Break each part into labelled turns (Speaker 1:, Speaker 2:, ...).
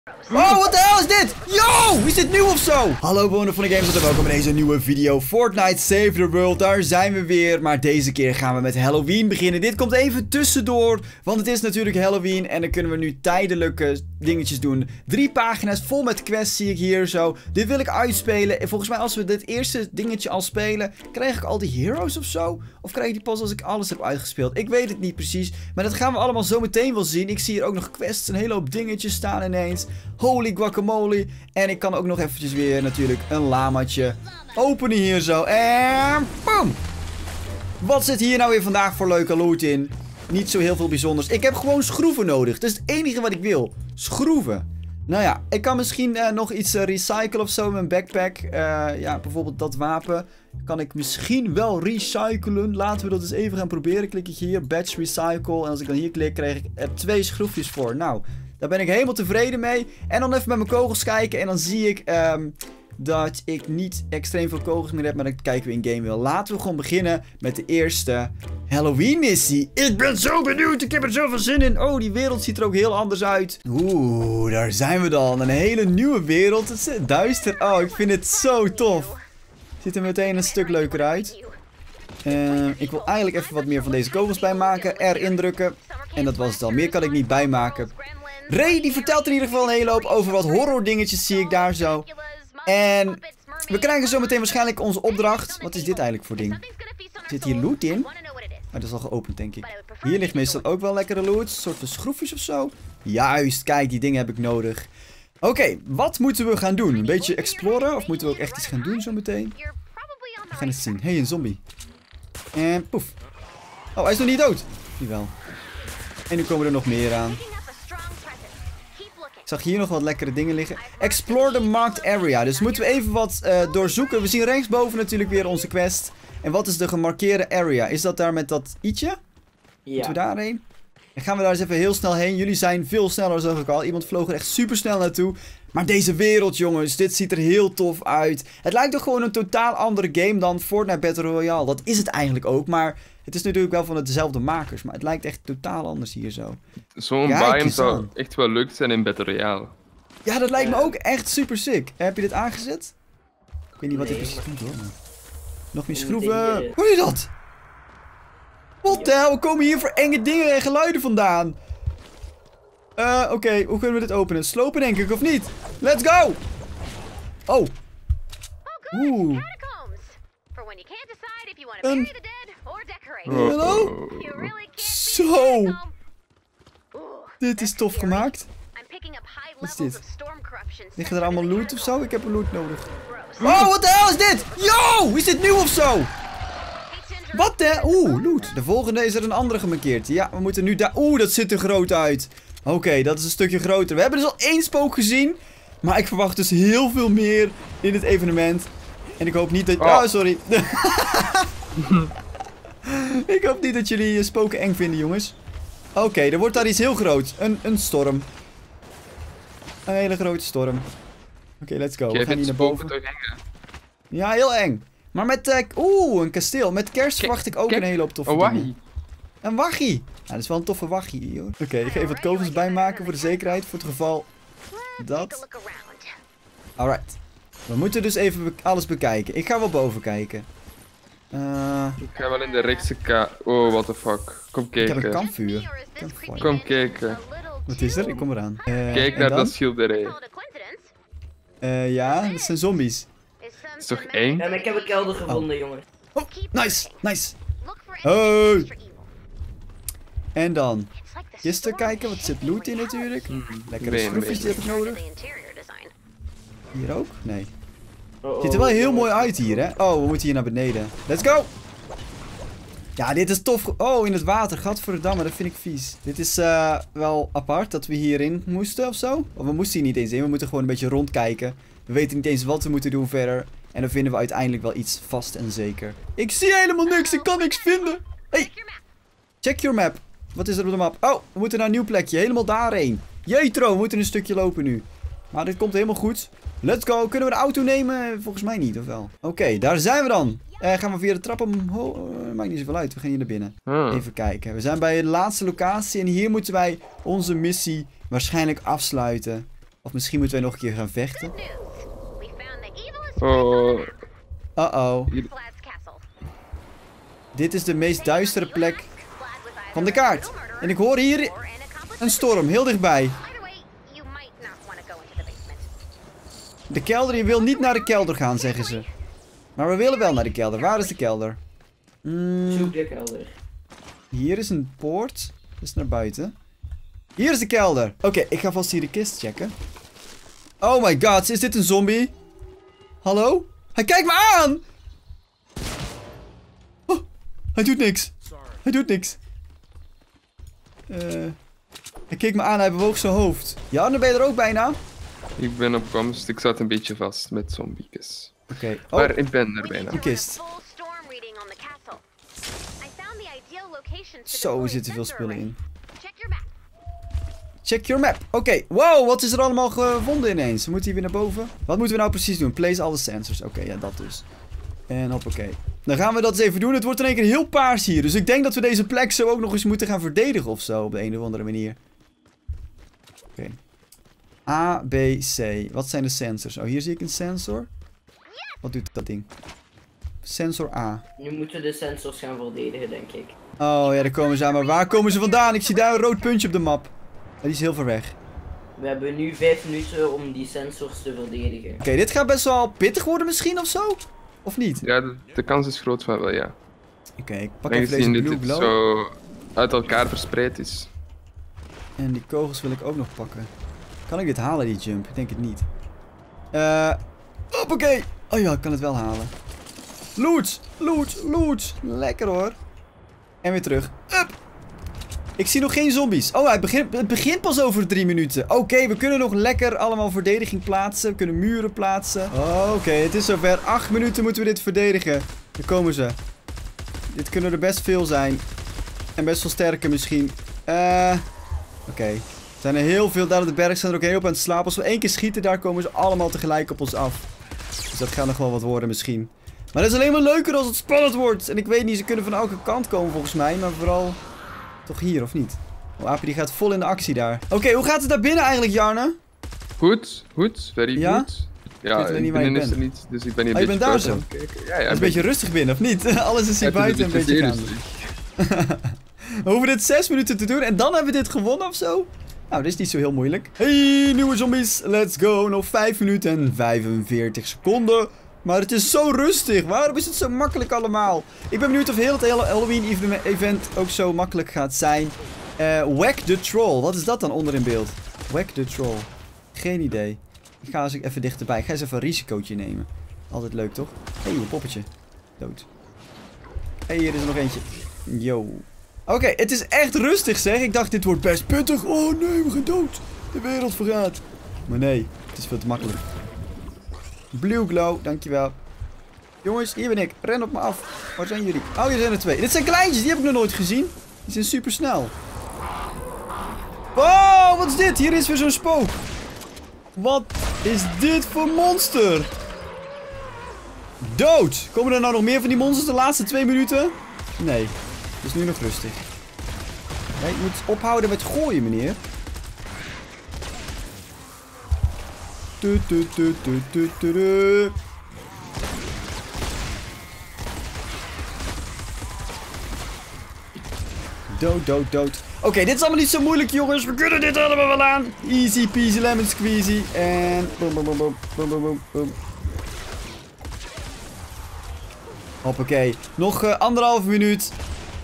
Speaker 1: Oh, wat de hel is dit? Yo, is dit nieuw of zo? Hallo bewoner van de Games en welkom bij deze nieuwe video. Fortnite Save the World, daar zijn we weer. Maar deze keer gaan we met Halloween beginnen. Dit komt even tussendoor, want het is natuurlijk Halloween. En dan kunnen we nu tijdelijke dingetjes doen. 3 pagina's vol met quests zie ik hier zo. Dit wil ik uitspelen. En volgens mij als we dit eerste dingetje al spelen, krijg ik al die heroes of zo? Of krijg ik die pas als ik alles heb uitgespeeld? Ik weet het niet precies. Maar dat gaan we allemaal zo meteen wel zien. Ik zie hier ook nog quests, een hele hoop dingetjes staan ineens. Holy guacamole. En ik kan ook nog eventjes weer natuurlijk een lamaatje openen hier zo. En boom. Wat zit hier nou weer vandaag voor leuke loot in? Niet zo heel veel bijzonders. Ik heb gewoon schroeven nodig. Dat is het enige wat ik wil. Schroeven. Nou ja, ik kan misschien nog iets recyclen of zo in mijn backpack. Ja, bijvoorbeeld dat wapen kan ik misschien wel recyclen. Laten we dat eens even gaan proberen. Klik ik hier, batch recycle. En als ik dan hier klik, krijg ik er 2 schroefjes voor. Nou, daar ben ik helemaal tevreden mee. En dan even met mijn kogels kijken. En dan zie ik dat ik niet extreem veel kogels meer heb. Maar dan kijken we in game wel. Laten we gewoon beginnen met de eerste Halloween missie. Ik ben zo benieuwd. Ik heb er zoveel zin in. Oh, die wereld ziet er ook heel anders uit. Oeh, daar zijn we dan. Een hele nieuwe wereld. Het is duister. Oh, ik vind het zo tof. Ziet er meteen een stuk leuker uit. Ik wil eigenlijk even wat meer van deze kogels bijmaken. R indrukken. En dat was het al. Meer kan ik niet bijmaken. Ray die vertelt in ieder geval een hele hoop over wat horror dingetjes zie ik daar zo. En we krijgen zo meteen waarschijnlijk onze opdracht. Wat is dit eigenlijk voor ding? Zit hier loot in? Maar dat is al geopend denk ik. Hier ligt meestal ook wel lekkere loot. Een soort van schroefjes of zo. Juist, kijk die dingen heb ik nodig. Oké, wat moeten we gaan doen? Een beetje exploren? Of moeten we ook echt iets gaan doen zo meteen? We gaan het zien. Hé, een zombie. En poef. Oh, hij is nog niet dood. Jawel. En nu komen er nog meer aan. Ik zag hier nog wat lekkere dingen liggen. Explore the marked area. Dus moeten we even wat doorzoeken. We zien rechtsboven natuurlijk weer onze quest. En wat is de gemarkeerde area? Is dat daar met dat i'tje? Ja. Moeten we daarheen? Dan gaan we daar eens even heel snel heen. Jullie zijn veel sneller, zag ik al. Iemand vloog er echt super snel naartoe. Maar deze wereld, jongens, dit ziet er heel tof uit. Het lijkt toch gewoon een totaal andere game dan Fortnite Battle Royale. Dat is het eigenlijk ook, maar het is natuurlijk wel van dezelfde makers. Maar het lijkt echt totaal anders hier zo.
Speaker 2: Zo'n biome zou echt wel leuk zijn in Battle Royale.
Speaker 1: Ja, dat lijkt me ook echt super sick. Heb je dit aangezet? Ik weet niet wat dit precies doet hoor. Maar... Nog meer schroeven. Hoor je dat? Wat de hel? We komen hier voor enge dingen en geluiden vandaan. Oké, hoe kunnen we dit openen? Slopen denk ik, of niet? Let's go! Oh. Oeh. Hallo? Zo. Dit is tof gemaakt. Wat is dit? Liggen er allemaal loot of zo? Ik heb een loot nodig. Oh, wat de hel is dit? Yo! Is dit nieuw of zo? Wat de? Oeh, loot. De volgende is er een andere gemarkeerd. Ja, we moeten nu daar... Oeh, dat ziet er groot uit. Oké, dat is een stukje groter. We hebben dus al 1 spook gezien. Maar ik verwacht dus heel veel meer in het evenement. En ik hoop niet dat... Oh, sorry. Ik hoop niet dat jullie spoken eng vinden, jongens. Oké, er wordt daar iets heel groots. Een storm. Een hele grote storm. Oké, let's go. We gaan hier naar boven. Ja, heel eng. Maar met... Oeh, een kasteel. Met kerst verwacht ik ook een hele hoop toffe dingen. Een waggie. Ja, dat is wel een toffe waggie hier, hoor. Oké, ik ga even wat kogels bijmaken voor de zekerheid. Voor het geval dat... Alright. We moeten dus even alles bekijken. Ik ga wel boven kijken.
Speaker 2: Ik ga wel in de rechtse Oh, what the fuck. Kom kijken.
Speaker 1: Ik heb een kampvuur.
Speaker 2: Kom kijken.
Speaker 1: Wat is er? Ik kom eraan.
Speaker 2: Kijk naar dat schilderij.
Speaker 1: Ja, dat zijn zombies.
Speaker 2: Is toch eng?
Speaker 3: Ja, maar ik heb een kelder gevonden, jongens.
Speaker 1: Oh, nice, nice. Hey. En dan kisten kijken, wat zit loot in natuurlijk. Lekkere schroefjes, die heb ik nodig. Hier ook? Nee. Ziet er wel heel mooi uit hier, hè. Oh, we moeten hier naar beneden. Let's go! Ja, dit is tof. Oh, in het water. Gadverdamme, dat vind ik vies. Dit is wel apart dat we hierin moesten of zo. Of we moesten hier niet eens in. We moeten gewoon een beetje rondkijken. We weten niet eens wat we moeten doen verder. En dan vinden we uiteindelijk wel iets vast en zeker. Ik zie helemaal niks. Ik kan niks vinden. Hey. Check your map. Wat is er op de map? Oh, we moeten naar een nieuw plekje. Helemaal daarheen. Jetro, we moeten een stukje lopen nu. Maar dit komt helemaal goed. Let's go. Kunnen we de auto nemen? Volgens mij niet, of wel? Oké, daar zijn we dan. Gaan we via de trap omhoog? Maakt niet zoveel uit. We gaan hier naar binnen. Even kijken. We zijn bij de laatste locatie. En hier moeten wij onze missie waarschijnlijk afsluiten. Of misschien moeten wij nog een keer gaan vechten.
Speaker 2: Oh.
Speaker 1: Uh-oh. Dit is de meest duistere plek van de kaart. En ik hoor hier een storm, heel dichtbij. De kelder, je wil niet naar de kelder gaan, zeggen ze. Maar we willen wel naar de kelder. Waar is de kelder?
Speaker 3: Zoek de kelder.
Speaker 1: Hier is een poort. Dat is naar buiten. Hier is de kelder. Oké, ik ga vast hier de kist checken. Oh my god, is dit een zombie? Hallo? Hij kijkt me aan! Oh, hij doet niks. Hij doet niks. Hij keek me aan, hij bewoog zijn hoofd. Ja, dan ben je er ook bijna.
Speaker 2: Ik ben op komst. Ik zat een beetje vast met zombiekes.
Speaker 1: Oké. Oh,
Speaker 2: Maar ik ben er bijna.
Speaker 1: een kist. Zo, er zitten veel spullen in. Check your map. Oké, wow, wat is er allemaal gevonden ineens? We moeten hier weer naar boven. Wat moeten we nou precies doen? Place alle sensors. Oké, ja, dat dus. En hoppakee. Dan gaan we dat eens even doen. Het wordt in één keer heel paars hier. Dus ik denk dat we deze plek zo ook nog eens moeten gaan verdedigen of zo. Op de een of andere manier. Oké. A, B, C. Wat zijn de sensors? Oh, hier zie ik een sensor. Wat doet dat ding? Sensor A.
Speaker 3: Nu moeten we de sensors gaan verdedigen, denk ik.
Speaker 1: Oh ja, daar komen ze aan. Maar waar komen ze vandaan? Ik zie daar een rood puntje op de map. Oh, die is heel ver weg.
Speaker 3: We hebben nu 5 minuten om die sensors te verdedigen.
Speaker 1: Oké, dit gaat best wel pittig worden misschien of zo? Of niet?
Speaker 2: Ja, de kans is groot van wel, ja.
Speaker 1: Oké, ik pak even deze
Speaker 2: Aangezien
Speaker 1: blue
Speaker 2: dit
Speaker 1: glow.
Speaker 2: zo uit elkaar verspreid is.
Speaker 1: En die kogels wil ik ook nog pakken. Kan ik dit halen, die jump? Ik denk het niet. Hoppakee. Oh ja, ik kan het wel halen. Loot, loot, loot. Lekker hoor. En weer terug. Up. Ik zie nog geen zombies. Oh, het begint pas over 3 minuten. Oké, we kunnen nog lekker allemaal verdediging plaatsen. We kunnen muren plaatsen. Oké, het is zover. 8 minuten moeten we dit verdedigen. Daar komen ze. Dit kunnen er best veel zijn. En best wel sterke misschien. Oké. Er zijn er heel veel. Daar op de berg zijn er ook heel veel aan het slapen. Als we 1 keer schieten, daar komen ze allemaal tegelijk op ons af. Dus dat gaat nog wel wat worden misschien. Maar het is alleen maar leuker als het spannend wordt. En ik weet niet, ze kunnen van elke kant komen volgens mij. Maar vooral toch hier, of niet? Oh, Aapje die gaat vol in de actie daar. Oké, hoe gaat het daar binnen eigenlijk, Jarne?
Speaker 2: Goed, goed, very
Speaker 1: Ja?
Speaker 2: good. Ja,
Speaker 1: weet niet waar je
Speaker 2: binnen is
Speaker 1: bent.
Speaker 2: er niet, dus ik ben hier
Speaker 1: Oh,
Speaker 2: een
Speaker 1: je
Speaker 2: beetje
Speaker 1: bent daar
Speaker 2: buiten
Speaker 1: zo?
Speaker 2: aan het kijken. Ja, ja,
Speaker 1: Het is een beetje rustig binnen, of niet? Alles is hier buiten een beetje gaande. We hoeven dit 6 minuten te doen en dan hebben we dit gewonnen of zo? Nou, dit is niet zo heel moeilijk. Hey, nieuwe zombies. Let's go. Nog 5 minuten en 45 seconden. Maar het is zo rustig. Waarom is het zo makkelijk allemaal? Ik ben benieuwd of heel het hele Halloween-event ook zo makkelijk gaat zijn. Whack the Troll. Wat is dat dan onder in beeld? Whack the Troll. Geen idee. Ik ga eens even dichterbij. Ik ga eens even een risicootje nemen. Altijd leuk, toch? Hé, een poppetje. Dood. Hé, hier is er nog eentje. Yo. Oké, het is echt rustig zeg. Ik dacht dit wordt best pittig. Oh nee, we gaan dood. De wereld vergaat. Maar nee, het is veel te makkelijk. Blue glow, dankjewel. Jongens, hier ben ik. Ren op me af. Waar zijn jullie? Oh, hier zijn er 2. Dit zijn kleintjes, die heb ik nog nooit gezien. Die zijn super snel. Oh, wat is dit? Hier is weer zo'n spook. Wat is dit voor monster? Dood. Komen er nou nog meer van die monsters de laatste 2 minuten? Nee. Het is nu nog rustig. Nee, ik moet ophouden met gooien, meneer. Dood, dood, dood. Oké, dit is allemaal niet zo moeilijk, jongens. We kunnen dit allemaal wel aan. Easy peasy lemon squeezy. En boom, boom, boom, boom, boom, boom, boom, boom. Hoppakee. Nog 1,5 minuut.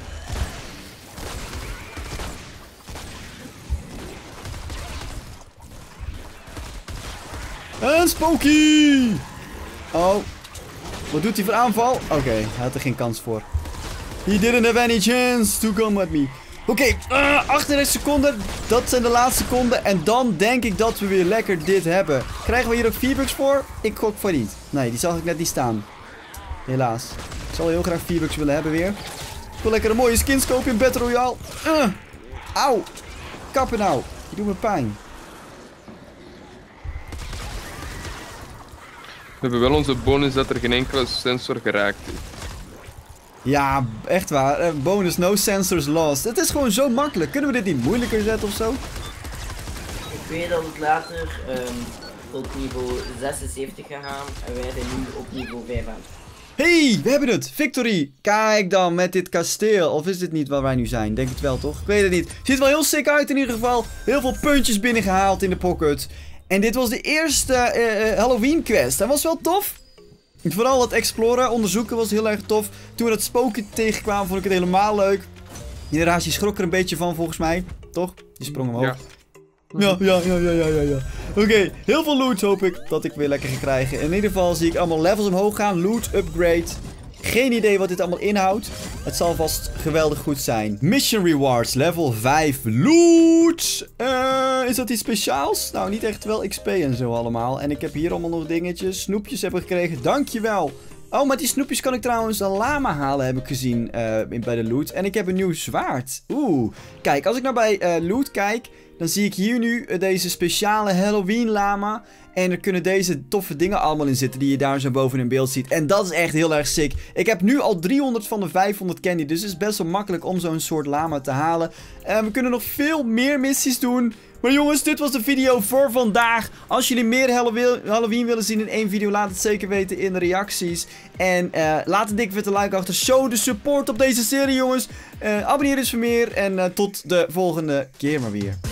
Speaker 1: Een spooky! Oh. Wat doet hij voor aanval? Oké, hij had er geen kans voor. He didn't have any chance to come at me. Oké, 38 seconden. Dat zijn de laatste seconden. En dan denk ik dat we weer lekker dit hebben. Krijgen we hier ook V-Bucks voor? Ik gok voor niet. Nee, die zag ik net niet staan. Helaas. Ik zal heel graag V-Bucks willen hebben weer. Ik wil lekker een mooie skins kopen in Battle Royale. Auw. Kappen nou. Die doen me pijn.
Speaker 2: We hebben wel onze bonus dat er geen enkele sensor geraakt is.
Speaker 1: Ja, echt waar. Bonus no sensors lost. Het is gewoon zo makkelijk. Kunnen we dit niet moeilijker zetten of zo?
Speaker 3: Ik 2 dat het later tot niveau 76 gegaan en wij zijn nu op niveau 5 aan.
Speaker 1: Hey, we hebben het! Victory! Kijk dan, met dit kasteel. Of is dit niet waar wij nu zijn? Denk het wel, toch? Ik weet het niet. Ziet er wel heel sick uit in ieder geval. Heel veel puntjes binnengehaald in de pocket. En dit was de eerste Halloween quest. Dat was wel tof. Vooral het exploren, onderzoeken was heel erg tof. Toen we dat spookje tegenkwamen, vond ik het helemaal leuk. Generatie schrok er een beetje van, volgens mij. Toch? Die sprong omhoog. Ja. Ja. Oké, heel veel loot hoop ik dat ik weer lekker ga krijgen. In ieder geval zie ik allemaal levels omhoog gaan. Loot, upgrade. Geen idee wat dit allemaal inhoudt. Het zal vast geweldig goed zijn. Mission rewards, level 5. Loot! Is dat iets speciaals? Nou, niet echt wel XP en zo allemaal. En ik heb hier allemaal nog dingetjes. Snoepjes hebben gekregen. Dankjewel. Oh, met die snoepjes kan ik trouwens een lama halen, heb ik gezien bij de loot. En ik heb een nieuw zwaard. Oeh. Kijk, als ik nou bij loot kijk, dan zie ik hier nu deze speciale Halloween lama. En er kunnen deze toffe dingen allemaal in zitten die je daar zo boven in beeld ziet. En dat is echt heel erg sick. Ik heb nu al 300 van de 500 candy, dus het is best wel makkelijk om zo'n soort lama te halen. We kunnen nog veel meer missies doen. Maar jongens, dit was de video voor vandaag. Als jullie meer Halloween willen zien in één video, laat het zeker weten in de reacties. En laat een dikke vette like achter. Show de support op deze serie, jongens. Abonneer dus voor meer. En tot de volgende keer maar weer.